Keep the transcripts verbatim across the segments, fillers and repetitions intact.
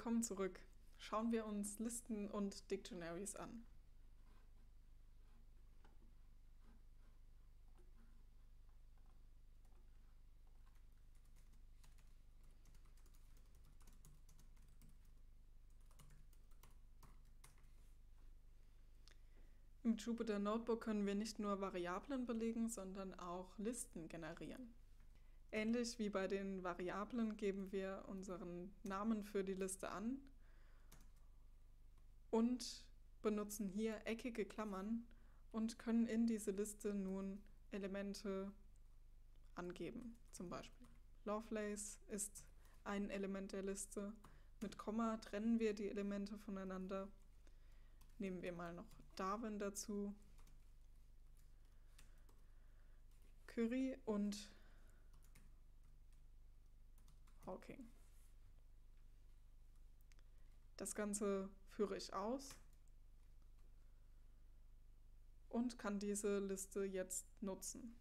Willkommen zurück. Schauen wir uns Listen und Dictionaries an. Im Jupyter Notebook können wir nicht nur Variablen belegen, sondern auch Listen generieren. Ähnlich wie bei den Variablen geben wir unseren Namen für die Liste an und benutzen hier eckige Klammern und können in diese Liste nun Elemente angeben. Zum Beispiel Lovelace ist ein Element der Liste. Mit Komma trennen wir die Elemente voneinander. Nehmen wir mal noch Darwin dazu, Curie und Hawking. Das Ganze führe ich aus und kann diese Liste jetzt nutzen.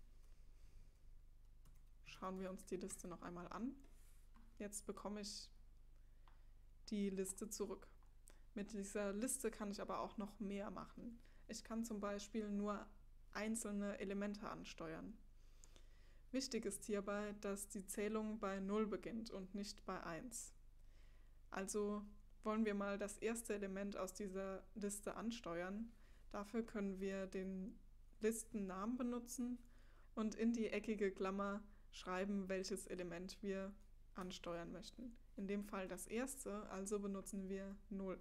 Schauen wir uns die Liste noch einmal an. Jetzt bekomme ich die Liste zurück. Mit dieser Liste kann ich aber auch noch mehr machen. Ich kann zum Beispiel nur einzelne Elemente ansteuern. Wichtig ist hierbei, dass die Zählung bei null beginnt und nicht bei eins. Also wollen wir mal das erste Element aus dieser Liste ansteuern. Dafür können wir den Listennamen benutzen und in die eckige Klammer schreiben, welches Element wir ansteuern möchten. In dem Fall das erste, also benutzen wir null.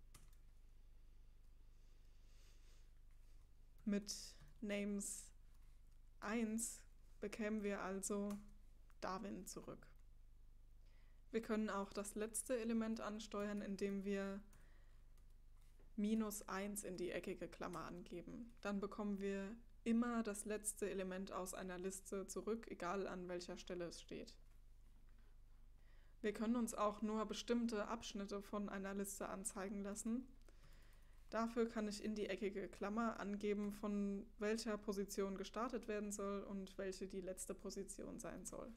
Mit Names eins bekämen wir also Darwin zurück. Wir können auch das letzte Element ansteuern, indem wir minus eins in die eckige Klammer angeben. Dann bekommen wir immer das letzte Element aus einer Liste zurück, egal an welcher Stelle es steht. Wir können uns auch nur bestimmte Abschnitte von einer Liste anzeigen lassen. Dafür kann ich in die eckige Klammer angeben, von welcher Position gestartet werden soll und welche die letzte Position sein soll.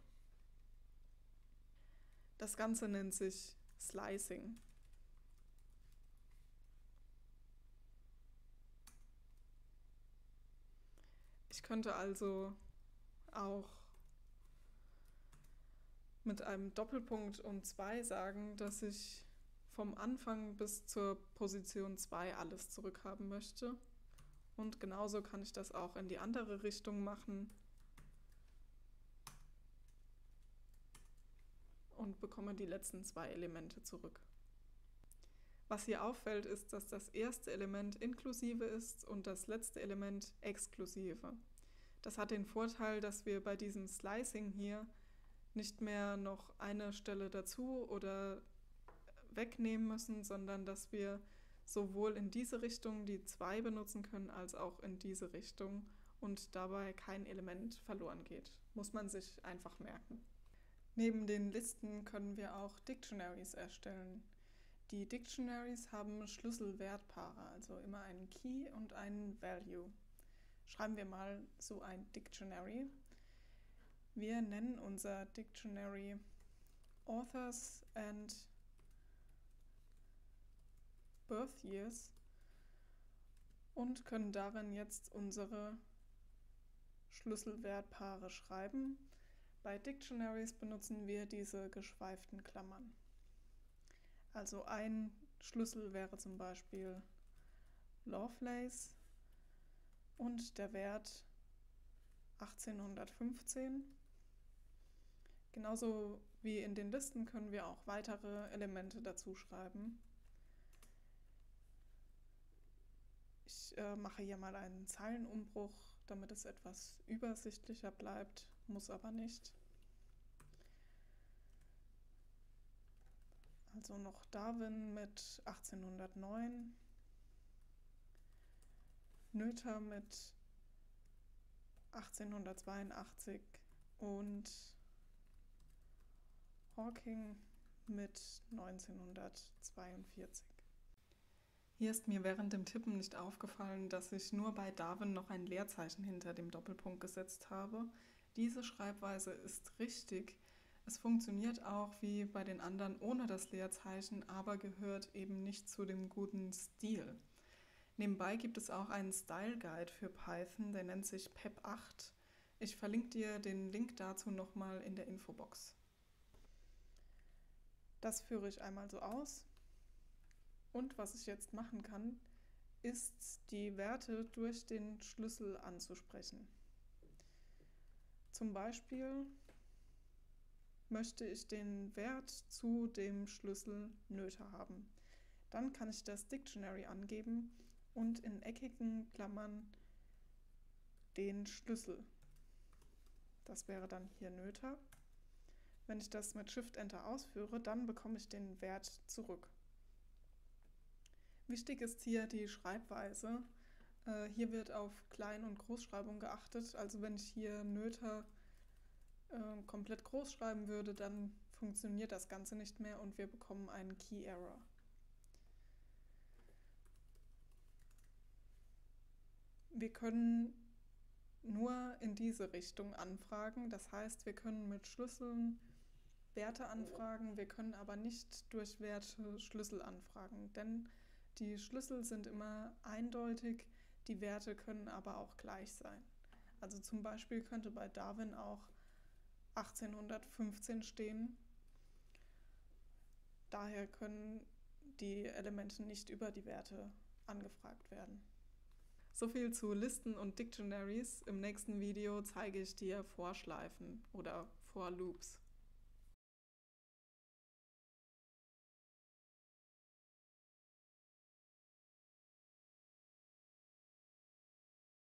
Das Ganze nennt sich Slicing. Ich könnte also auch mit einem Doppelpunkt und zwei sagen, dass ich vom Anfang bis zur Position zwei alles zurückhaben möchte. Und genauso kann ich das auch in die andere Richtung machen und bekomme die letzten zwei Elemente zurück. Was hier auffällt, ist, dass das erste Element inklusive ist und das letzte Element exklusive. Das hat den Vorteil, dass wir bei diesem Slicing hier nicht mehr noch eine Stelle dazu oder wegnehmen müssen, sondern dass wir sowohl in diese Richtung die zwei benutzen können, als auch in diese Richtung und dabei kein Element verloren geht. Muss man sich einfach merken. Neben den Listen können wir auch Dictionaries erstellen. Die Dictionaries haben Schlüsselwertpaare, also immer einen Key und einen Value. Schreiben wir mal so ein Dictionary. Wir nennen unser Dictionary Authors and Birth Years und können darin jetzt unsere Schlüsselwertpaare schreiben. Bei Dictionaries benutzen wir diese geschweiften Klammern. Also ein Schlüssel wäre zum Beispiel Lovelace und der Wert achtzehnhundertfünfzehn. Genauso wie in den Listen können wir auch weitere Elemente dazu schreiben. Ich äh, mache hier mal einen Zeilenumbruch, damit es etwas übersichtlicher bleibt, muss aber nicht. Also noch Darwin mit achtzehnhundertneun, Noether mit achtzehnhundertzweiundachtzig und Hawking mit neunzehnhundertzweiundvierzig. Hier ist mir während dem Tippen nicht aufgefallen, dass ich nur bei Darwin noch ein Leerzeichen hinter dem Doppelpunkt gesetzt habe. Diese Schreibweise ist richtig. Es funktioniert auch wie bei den anderen ohne das Leerzeichen, aber gehört eben nicht zu dem guten Stil. Nebenbei gibt es auch einen Style Guide für Python, der nennt sich P E P acht. Ich verlinke dir den Link dazu nochmal in der Infobox. Das führe ich einmal so aus. Und was ich jetzt machen kann, ist die Werte durch den Schlüssel anzusprechen. Zum Beispiel möchte ich den Wert zu dem Schlüssel Nöte haben. Dann kann ich das Dictionary angeben und in eckigen Klammern den Schlüssel. Das wäre dann hier Nöte. Wenn ich das mit Shift-Enter ausführe, dann bekomme ich den Wert zurück. Wichtig ist hier die Schreibweise. Äh, hier wird auf Klein- und Großschreibung geachtet. Also wenn ich hier Nöte äh, komplett groß schreiben würde, dann funktioniert das Ganze nicht mehr und wir bekommen einen Key Error. Wir können nur in diese Richtung anfragen. Das heißt, wir können mit Schlüsseln Werte anfragen, wir können aber nicht durch Werte Schlüssel anfragen, denn die Schlüssel sind immer eindeutig, die Werte können aber auch gleich sein. Also zum Beispiel könnte bei Darwin auch achtzehnhundertfünfzehn stehen. Daher können die Elemente nicht über die Werte angefragt werden. So viel zu Listen und Dictionaries. Im nächsten Video zeige ich dir Vorschleifen oder For Loops.